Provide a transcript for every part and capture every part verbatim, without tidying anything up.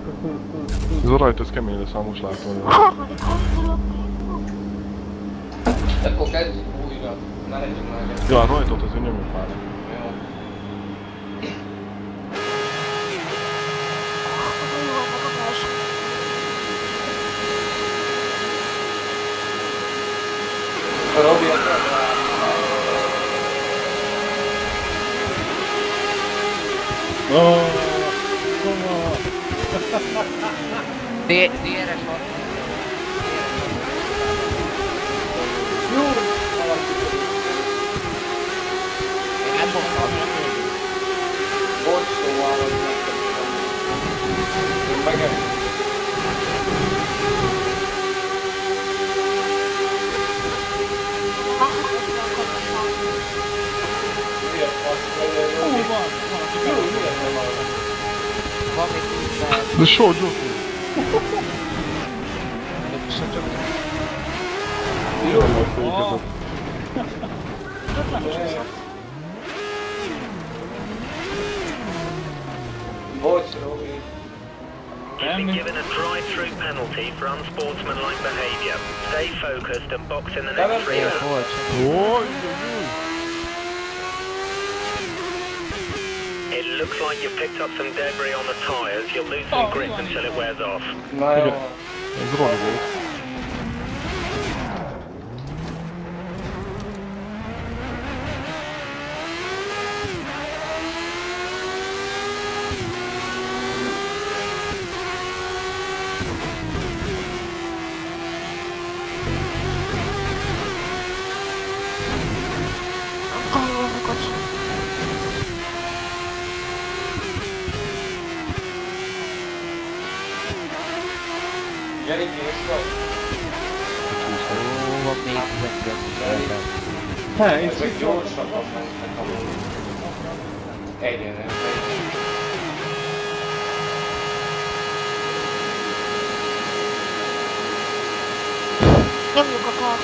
Ez a rajta, ez kemény lesz, ha most látom. Akkor kezdjük újra. Ne legyünk már. Ja, a rajtot azért nyomjuk már. Jó. A Robi Oh, come dé er es van. Jó! Én nem fogtam. Bocs, szóval, hogy megtettem. Én megemlítem. Hú, van! Jó, miért nem van? Van még tíz. De sor, gyorsul! Jó, Nem volt fékezet. bocs, Robi. You've been given a drive-through penalty for unsportsmanlike behaviour. Stay focused and box in the next three laps. Oj, oj, It looks like you've picked up some debris on the tyres. You'll lose some grip until it wears off. Na jó. ez Roli volt. Gyeri, kész vagy? Ó, van még tizenkettő. Hey, it's Ezek gyorsabban mentek amúgy. Egyenre. Nyomjuk a kart.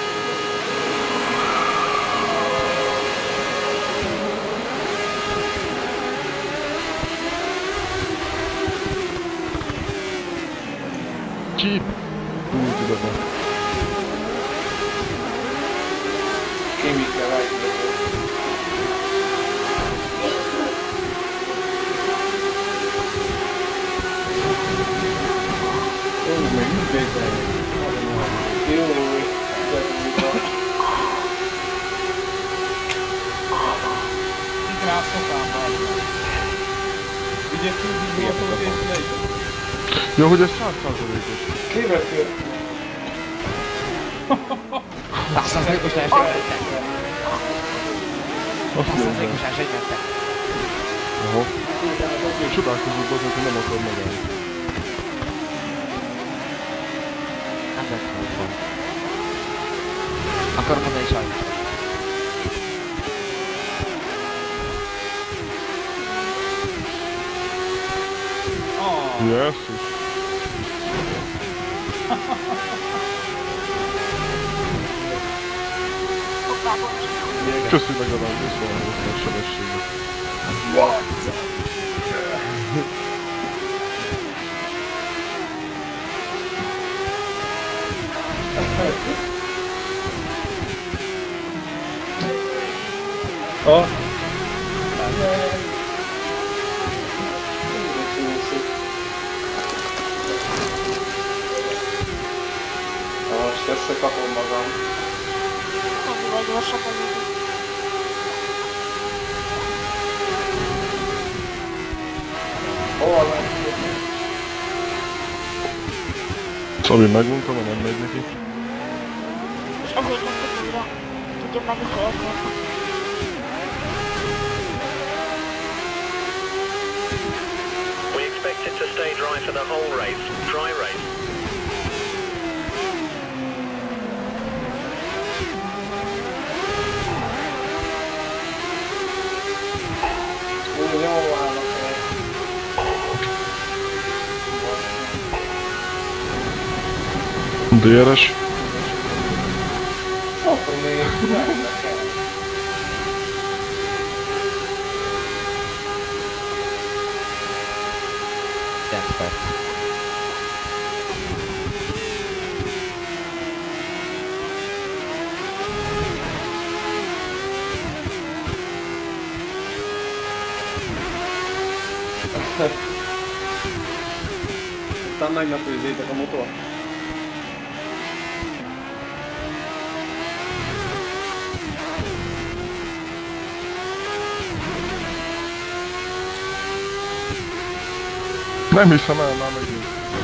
Csíp! Úgy tudod meg. Kémike vagy. oh, még mindig Jó. Igen, szokában. Ugye tudni volt, és lejtett. Ja, hogy ez száz százalékos. Kivető. száz százalékos elsőnyettek. Azt száz mondja. százalékos elsőnyettek. Aha. Én csodálkozok azon, hogy nem akar megállni. Nem lett volna. Akarom mondani sajnos. Oh, Jesszus. Hoppá, bocs. Köszi legalább visszaállítani a sebességet. oh. Most összekapom magam. Ennyivel gyorsabban megyünk. Hol menjünk? Szabi megunta, mert nem megy neki. És ezért kezdtük újra. Tudjuk menni félkörbe. We expect it to stay dry for the whole race. Dry race. Úgy jól állok el. dé er es. Akkor még mennek el. kilenc perc. Aztán megnapőzzétek a motor. Nem hiszem el, már megint.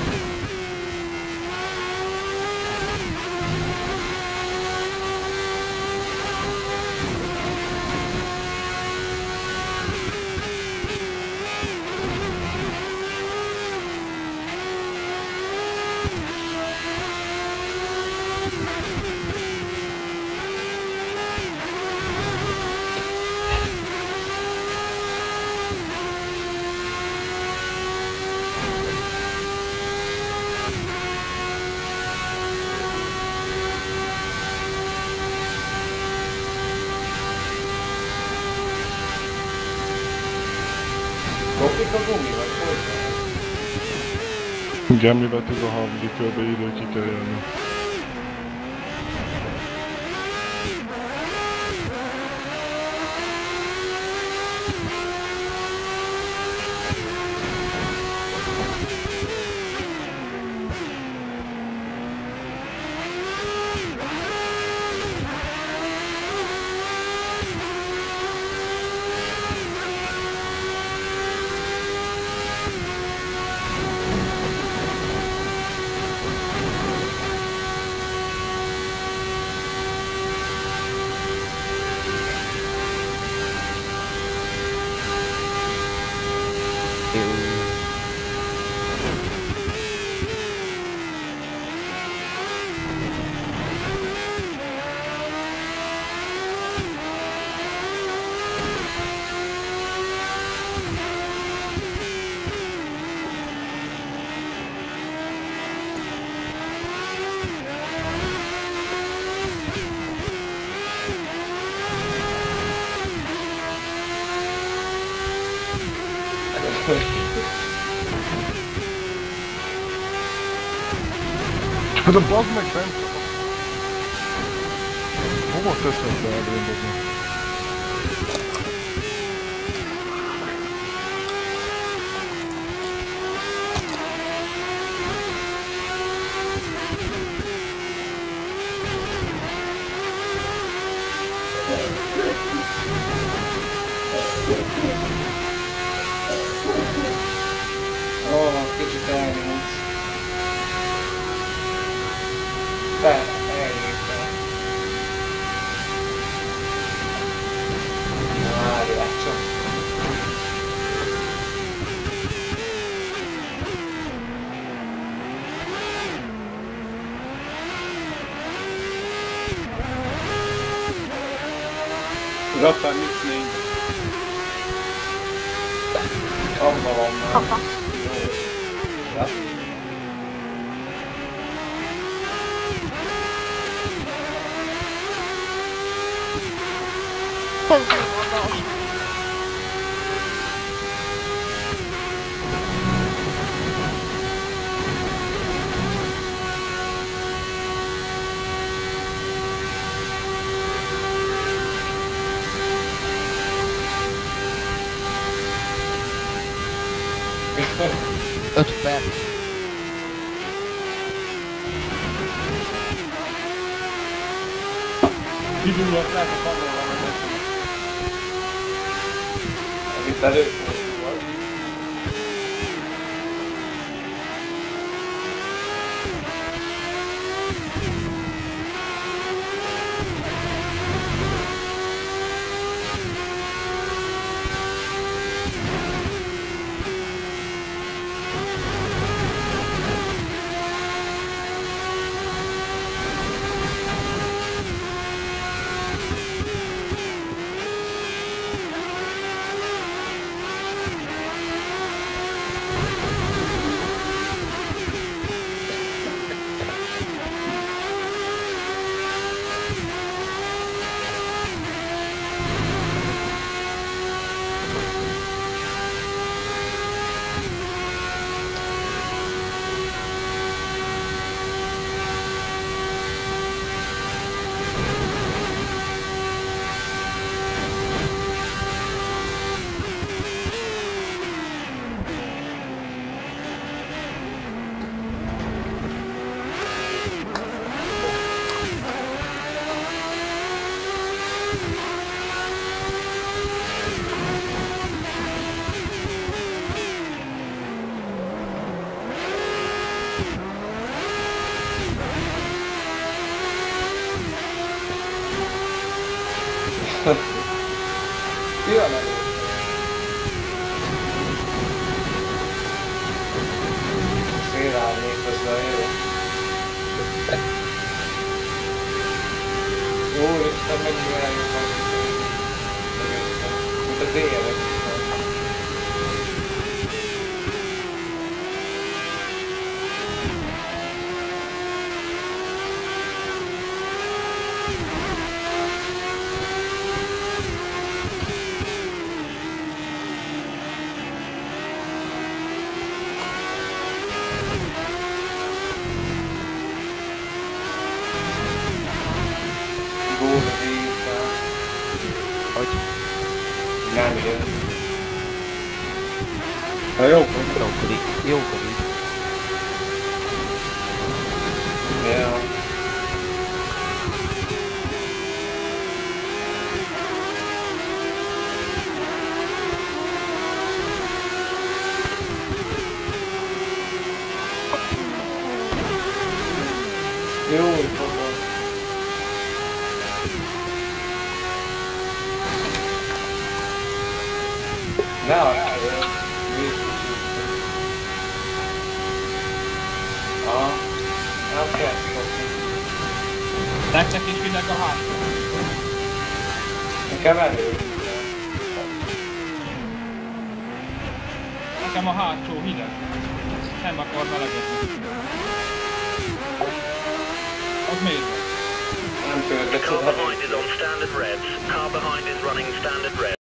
Kopik a gumi, vagy hogy van? Igen, mivel tizenharmadik körbe idő ki kell jönni. Hát a bazd meg bent! Hova teszed be elrendben? Ó, kicsit elnyúlsz. Te, elnyúltál. Várjál csak. Rattár mit négy. Abba van már. Apa. Ja. Kezdjük oldalás. öt perc. Kidúlott lehet a padról van a messzünk. Amit előfordul. Ő a menő. Szélárnék közben jó. Jó, Isten, mennyire eljobban. Mint az éjjelek. Hogy? Nem jön. Na jó, Jókodik. Jókodik. Ja. Jó, fogom. Ne a rájön. Aha. Nem kell szokni. tetszek is hideg a hátul. Nekem elő. Nekem a hátsó hideg. Nem akar melegedni. Az miért van? Nem tőle, de Car behind is on standard revs. Car behind is running standard revs.